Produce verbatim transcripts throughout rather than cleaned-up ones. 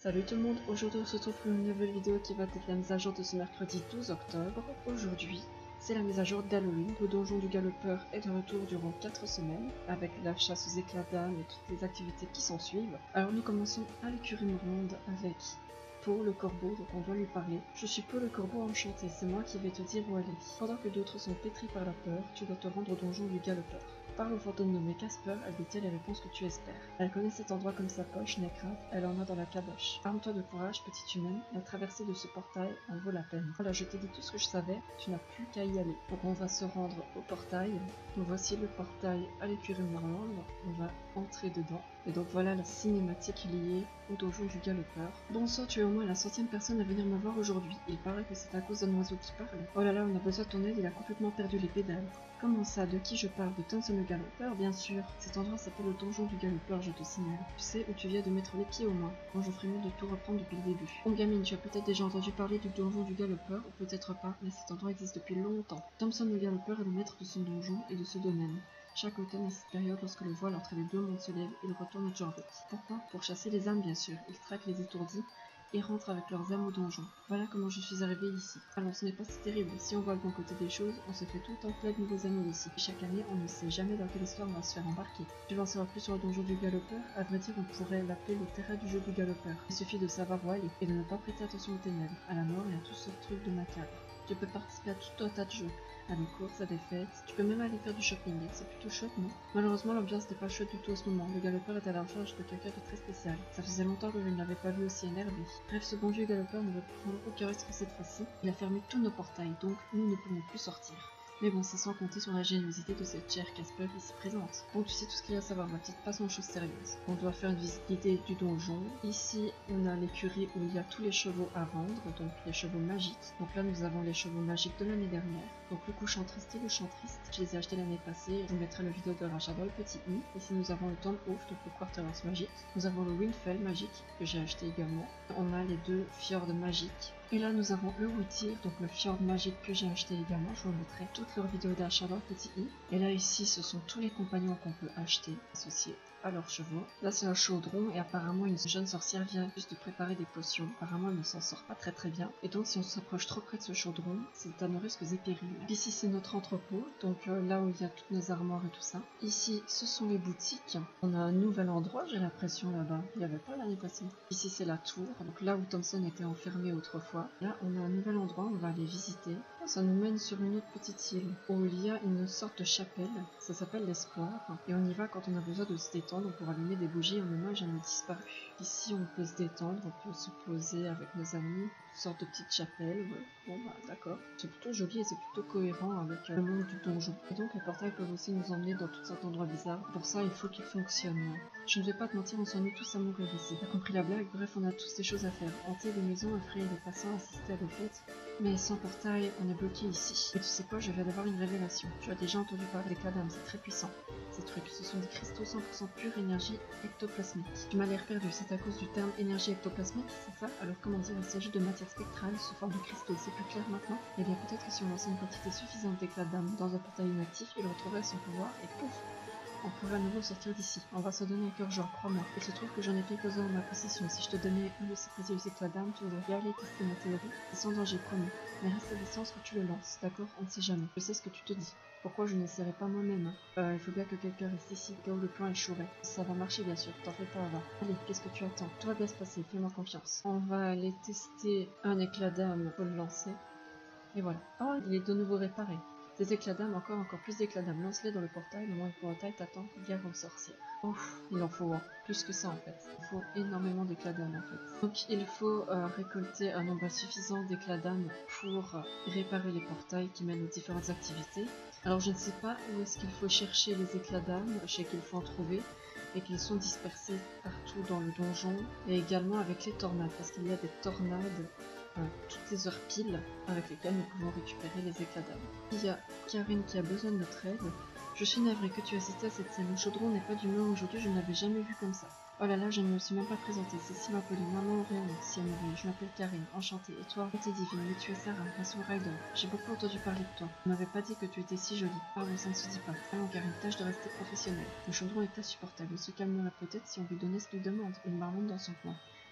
Salut tout le monde, aujourd'hui on se retrouve pour une nouvelle vidéo qui va être la mise à jour de ce mercredi douze octobre. Aujourd'hui, c'est la mise à jour d'Halloween. Le donjon du galopeur est de retour durant quatre semaines, avec la chasse aux éclats d'âme et toutes les activités qui s'en suivent. Alors nous commençons à l'écurie Morlande avec Po le corbeau, donc on doit lui parler. Je suis Po le corbeau enchanté, c'est moi qui vais te dire où aller. Pendant que d'autres sont pétris par la peur, tu dois te rendre au donjon du galopeur. Parle au fantôme nommé Casper, elle détient les réponses que tu espères. Elle connaît cet endroit comme sa poche, n'aie crainte, elle en a dans la caboche. Arme-toi de courage, petite humaine, la traversée de ce portail en vaut la peine. Voilà, je t'ai dit tout ce que je savais, tu n'as plus qu'à y aller. Donc on va se rendre au portail. Donc voici le portail à l'écurie Morlande, on va entrer dedans. Et donc voilà la cinématique liée au donjon du galopeur. Bonsoir, tu es au moins la centième personne à venir me voir aujourd'hui. Il paraît que c'est à cause d'un oiseau qui parle. Oh là là, on a besoin de ton aide, il a complètement perdu les pédales. Comment ça, de qui je parle? De Thompson le galopeur, bien sûr. Cet endroit s'appelle le donjon du galopeur, je te signale. Tu sais où tu viens de mettre les pieds au moins. Moi je ferais mieux de tout reprendre depuis le début. Bon gamine, tu as peut-être déjà entendu parler du donjon du galopeur, ou peut-être pas, mais cet endroit existe depuis longtemps. Thompson le galopeur est le maître de son donjon et de ce domaine. Chaque automne à cette période, lorsque le voile entre les deux mondes se lève, il retourne à Jorvik. Pourquoi? Pour chasser les âmes, bien sûr. Il traque les étourdis et rentre avec leurs âmes au donjon. Voilà comment je suis arrivée ici. Alors ce n'est pas si terrible, si on voit le bon côté des choses, on se fait tout un plein de nouveaux amis ici. Et chaque année, on ne sait jamais dans quelle histoire on va se faire embarquer. Tu veux en savoir plus sur le donjon du galopeur? À vrai dire, on pourrait l'appeler le terrain du jeu du galopeur. Il suffit de savoir où aller et de ne pas prêter attention aux ténèbres, à la mort et à tout ce truc de macabre. Tu peux participer à tout un tas de jeux, à des courses, à des fêtes, tu peux même aller faire du shopping, c'est plutôt chouette, non? Malheureusement, l'ambiance n'est pas chouette du tout en ce moment, le galopeur est à la recherche de quelqu'un de très spécial. Ça faisait longtemps que je ne l'avais pas vu aussi énervé. Bref, ce bon vieux galopeur ne veut prendre aucun risque cette fois-ci, il a fermé tous nos portails, donc nous ne pouvons plus sortir. Mais bon, c'est sans compter sur la générosité de cette chère Casper ici présente. Bon, tu sais tout ce qu'il y a à savoir, ma petite, passons aux choses sérieuses. On doit faire une visite guidée du donjon. Ici, on a l'écurie où il y a tous les chevaux à vendre, donc les chevaux magiques. Donc là, nous avons les chevaux magiques de l'année dernière. Donc le couchant triste et le chant triste. Je les ai achetés l'année passée, je vous mettrai le vidéo de rachat dans le petit i. Ici, nous avons le Tomb Ouf, donc le Quarterhouse magique. Nous avons le Windfell magique, que j'ai acheté également. On a les deux Fjords magiques. Et là nous avons le Wittir, donc le Fjord magique que j'ai acheté également, je vous mettrai toutes leurs vidéos d'achat dans le petit i. Et là ici ce sont tous les compagnons qu'on peut acheter, associés à leurs chevaux. Là c'est un chaudron et apparemment une jeune sorcière vient juste de préparer des potions. Apparemment elle ne s'en sort pas très très bien. Et donc si on s'approche trop près de ce chaudron, c'est à nos risques et périls. Ici c'est notre entrepôt, donc euh, là où il y a toutes nos armoires et tout ça. Ici ce sont les boutiques. On a un nouvel endroit, j'ai l'impression là-bas. Il n'y avait pas l'année passée. Ici c'est la tour, donc là où Thompson était enfermé autrefois. Là on a un nouvel endroit, on va aller visiter. Ça nous mène sur une autre petite île où il y a une sorte de chapelle. Ça s'appelle l'espoir. Et on y va quand on a besoin de se détendre pour allumer des bougies en hommage à nos disparus. Ici on peut se détendre, on peut se poser avec nos amis. Une sorte de petite chapelle, ouais. Bon bah d'accord. C'est plutôt joli et c'est plutôt cohérent avec le monde du donjon. Et donc les portails peuvent aussi nous emmener dans tout sortes d'endroits bizarres. Pour ça il faut qu'ils fonctionnent. Je ne vais pas te mentir, on s'ennuie tous à mourir ici. T'as compris la blague? Bref, on a tous des choses à faire. Hanter des maisons, effrayer les passants, assister à des fêtes. Mais sans portail, on est bloqué ici. Et tu sais quoi, je viens d'avoir une révélation. Tu as déjà entendu parler des cadavres, c'est très puissant. Ces trucs, ce sont des cristaux cent pour cent pure énergie ectoplasmique. Tu m'as l'air perdu, c'est à cause du terme énergie ectoplasmique, c'est ça? Alors comment dire, il s'agit de matière spectrale sous forme de cristaux, c'est plus clair maintenant? Eh bien peut-être que si on lançait une quantité suffisante d'éclats d'âme dans un portail inactif, il retrouverait son pouvoir et pouf! On pourrait à nouveau sortir d'ici. On va se donner un cœur genre, crois-moi. Il se trouve que j'en ai quelques-uns en ma possession. Si je te donnais un de ces précieux éclats d'âme, tu voudrais bien aller tester ma théorie. C'est sans danger, promis. Mais reste à distance quand tu le lances, d'accord? On ne sait jamais. Je sais ce que tu te dis. Pourquoi je n'essaierai pas moi-même? Euh, il faut bien que quelqu'un reste ici, au cas où le plan échouerait. Ça va marcher, bien sûr. T'en fais pas, va. Allez, qu'est-ce que tu attends? Tout va bien se passer, fais-moi confiance. On va aller tester un éclat d'âme pour le lancer. Et voilà. Oh, il est de nouveau réparé. Des éclats d'âme, encore, encore plus d'éclats d'âme. Lance-les dans le portail, le moins le portail t'attend, guerre aux sorcières. Ouf, il en faut hein. Plus que ça en fait. Il faut énormément d'éclats d'âme en fait. Donc il faut euh, récolter un nombre suffisant d'éclats d'âme pour euh, réparer les portails qui mènent aux différentes activités. Alors je ne sais pas où est-ce qu'il faut chercher les éclats d'âme, je sais qu'il faut en trouver et qu'ils sont dispersés partout dans le donjon et également avec les tornades parce qu'il y a des tornades Euh, toutes les heures pile avec lesquelles nous pouvons récupérer les éclats d'âme. Il y a Karine qui a besoin de notre aide. Je suis navrée que tu assistes à cette scène. Le chaudron n'est pas d'humeur aujourd'hui, je ne l'avais jamais vu comme ça. Oh là là, je ne me suis même pas présentée. C'est si m'appeler maman Aurélie, si Amélie. Je m'appelle Karine, enchantée. Et toi? T'es divine, mais tu es Sarah, façon Ryder. J'ai beaucoup entendu parler de toi. On m'avait pas dit que tu étais si jolie. Pardon, ça ne se dit pas. Allons Karine, tâche de rester professionnelle. Le chaudron est insupportable. Il se calmerait peut-être si on lui donnait ce qu'il demande. Une marmonne dans son coin.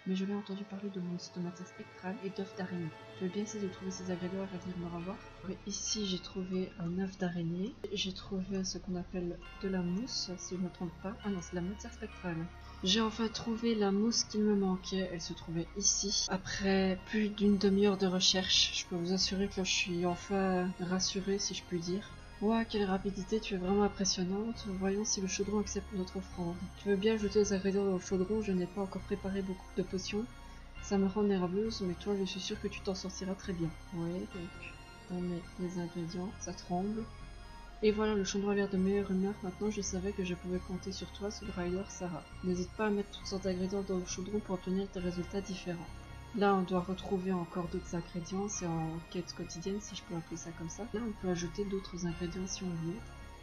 mais je l'ai entendu parler de mousse, de matière spectrale et d'œufs d'araignée. Je vais bien essayer de trouver ces ingrédients et dire me revoir. Oui, ici j'ai trouvé un œuf d'araignée, j'ai trouvé ce qu'on appelle de la mousse, si je ne me trompe pas. Ah non, c'est la matière spectrale. J'ai enfin trouvé la mousse qu'il me manquait, elle se trouvait ici. Après plus d'une demi-heure de recherche, je peux vous assurer que je suis enfin rassurée si je puis dire. Ouah, quelle rapidité, tu es vraiment impressionnante. Voyons si le chaudron accepte notre offrande. Tu veux bien ajouter les ingrédients au chaudron, je n'ai pas encore préparé beaucoup de potions. Ça me rend nerveuse, mais toi je suis sûre que tu t'en sortiras très bien. Oui, donc on met les ingrédients, ça tremble. Et voilà, le chaudron a l'air de meilleure humeur. Maintenant, je savais que je pouvais compter sur toi, Soul Rider Sarah. N'hésite pas à mettre toutes sortes d'ingrédients dans le chaudron pour obtenir des résultats différents. Là, on doit retrouver encore d'autres ingrédients. C'est en quête quotidienne, si je peux appeler ça comme ça. Là, on peut ajouter d'autres ingrédients si on veut.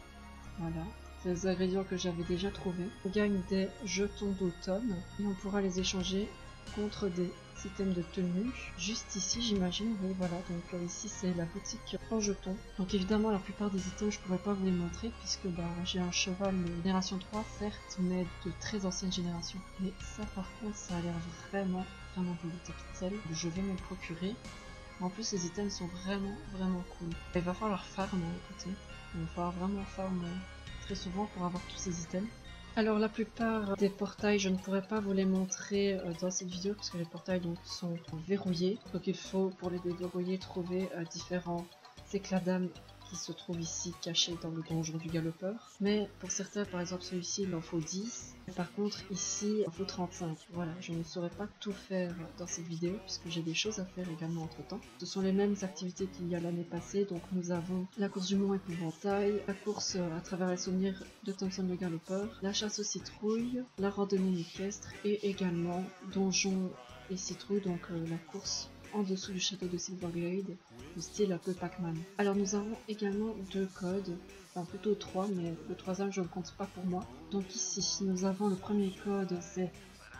Voilà. C'est les ingrédients que j'avais déjà trouvés. On gagne des jetons d'automne et on pourra les échanger contre des items de tenue. Juste ici, j'imagine. Oui, voilà. Donc euh, ici, c'est la boutique en jetons. Donc évidemment, la plupart des items, je ne pourrais pas vous les montrer puisque bah, j'ai un cheval de génération trois, certes, mais de très ancienne génération. Et ça, par contre, ça a l'air vraiment, vraiment beau, le tapis. Je vais me le procurer. En plus, les items sont vraiment, vraiment cool. Il va falloir farm, écoutez. Il va falloir vraiment farm très souvent pour avoir tous ces items. Alors la plupart des portails, je ne pourrais pas vous les montrer euh, dans cette vidéo parce que les portails donc, sont verrouillés. Donc il faut pour les déverrouiller trouver euh, différents éclats d'âme qui se trouvent ici cachés dans le donjon du galopeur. Mais pour certains, par exemple celui-ci, il en faut dix. Et par contre ici, il en faut trente-cinq. Voilà, je ne saurais pas tout faire dans cette vidéo puisque j'ai des choses à faire également entre temps. Ce sont les mêmes activités qu'il y a l'année passée. Donc nous avons la course du mont épouvantail, la course à travers les souvenirs de Thompson le galopeur, la chasse aux citrouilles, la randonnée équestre et également donjon et citrouilles, donc euh, la course en dessous du château de Silverglade, le style un peu Pac-Man. Alors nous avons également deux codes, enfin plutôt trois, mais le troisième je ne le compte pas pour moi. Donc ici nous avons le premier code, c'est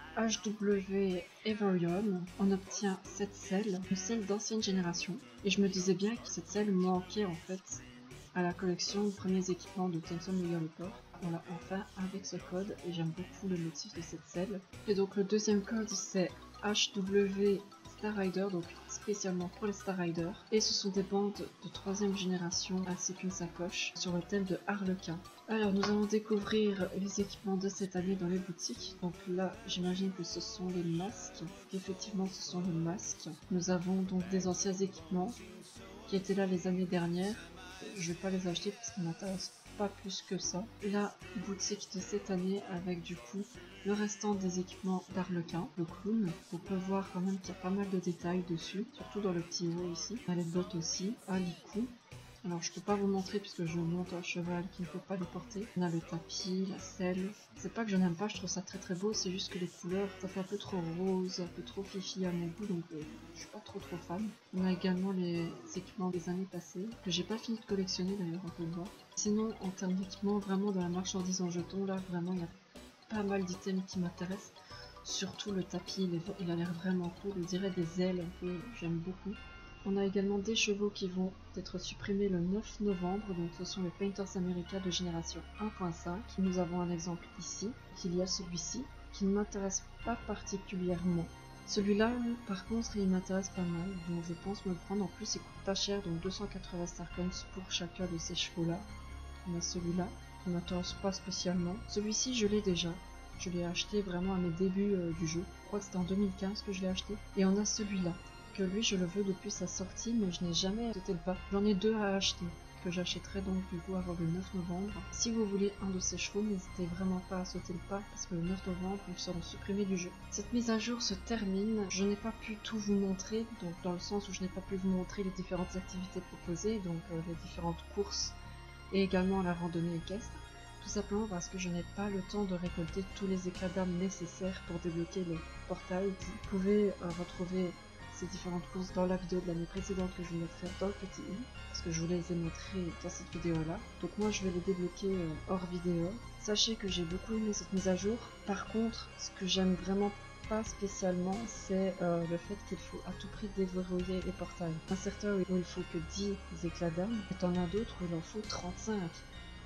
H W Everion. On obtient cette selle, une selle d'ancienne génération. Et je me disais bien que cette selle manquait en fait à la collection de premiers équipements de Thompson le galopeur. On l'a enfin avec ce code et j'aime beaucoup le motif de cette selle. Et donc le deuxième code c'est H W Star Rider, donc spécialement pour les Star Rider. Et ce sont des bandes de troisième génération ainsi qu'une sacoche sur le thème de Harlequin. Alors nous allons découvrir les équipements de cette année dans les boutiques. Donc là j'imagine que ce sont les masques. Effectivement ce sont les masques. Nous avons donc des anciens équipements qui étaient là les années dernières. Je vais pas les acheter parce qu'ils m'intéressent pas plus que ça. La boutique de cette année avec du coup le restant des équipements d'Arlequin, le clown. On peut voir quand même qu'il y a pas mal de détails dessus, surtout dans le petit haut ici. On a les bottes aussi, à l'icou. Alors je peux pas vous montrer puisque je monte un cheval qui ne peut pas les porter. On a le tapis, la selle. C'est pas que je n'aime pas, je trouve ça très très beau, c'est juste que les couleurs, ça fait un peu trop rose, un peu trop fifi à mon goût, donc euh, je suis pas trop trop fan. On a également les équipements des années passées, que j'ai pas fini de collectionner d'ailleurs, on peut le voir. Sinon en termes d'équipement, vraiment dans la marchandise en jetons, là vraiment il y a pas mal d'items qui m'intéressent. Surtout le tapis, il, est, il a l'air vraiment cool, on dirait des ailes un peu, j'aime beaucoup. On a également des chevaux qui vont être supprimés le neuf novembre, donc ce sont les Painters America de génération un point cinq. Nous avons un exemple ici, qu'il y a celui-ci, qui ne m'intéresse pas particulièrement. Celui-là, par contre, il m'intéresse pas mal, donc je pense me le prendre. En plus, il coûte pas cher, donc deux cent quatre-vingts starcoins pour chacun de ces chevaux-là. On a celui-là, qui ne m'intéresse pas spécialement. Celui-ci, je l'ai déjà. Je l'ai acheté vraiment à mes débuts euh, du jeu. Je crois que c'était en deux mille quinze que je l'ai acheté. Et on a celui-là. Que lui je le veux depuis sa sortie mais je n'ai jamais sauté le pas. J'en ai deux à acheter que j'achèterai donc du coup avant le neuf novembre. Si vous voulez un de ces chevaux, n'hésitez vraiment pas à sauter le pas parce que le neuf novembre ils seront supprimés du jeu. Cette mise à jour se termine, je n'ai pas pu tout vous montrer, donc dans le sens où je n'ai pas pu vous montrer les différentes activités proposées, donc euh, les différentes courses et également la randonnée équestre. Tout simplement parce que je n'ai pas le temps de récolter tous les éclats d'âme nécessaires pour débloquer les portails. Vous pouvez euh, retrouver ces différentes courses dans la vidéo de l'année précédente que je vous mettrai dans le petit i parce que je vous les ai montrées dans cette vidéo là. Donc moi je vais les débloquer euh, hors vidéo. Sachez que j'ai beaucoup aimé cette mise à jour. Par contre, ce que j'aime vraiment pas spécialement, c'est euh, le fait qu'il faut à tout prix déverrouiller les portails. Un certain où il faut que dix éclats d'âme, et t'en as d'autres où il en faut trente-cinq. Donc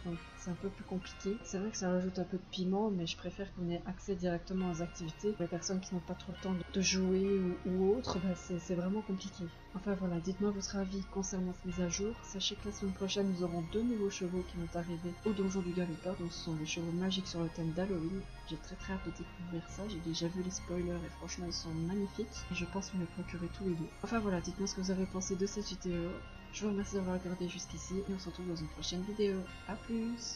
c'est un peu plus compliqué. C'est vrai que ça rajoute un peu de piment, mais je préfère qu'on ait accès directement aux activités. Pour les personnes qui n'ont pas trop le temps de jouer ou, ou autre, bah c'est vraiment compliqué. Enfin voilà, dites-moi votre avis concernant cette mise à jour. Sachez que la semaine prochaine, nous aurons deux nouveaux chevaux qui vont arriver au donjon du galopeur, donc ce sont des chevaux magiques sur le thème d'Halloween. J'ai très très hâte de découvrir ça, j'ai déjà vu les spoilers et franchement ils sont magnifiques. Et je pense me les procurer tous les deux. Enfin voilà, dites-moi ce que vous avez pensé de cette vidéo. Je vous remercie d'avoir regardé jusqu'ici et on se retrouve dans une prochaine vidéo. A plus!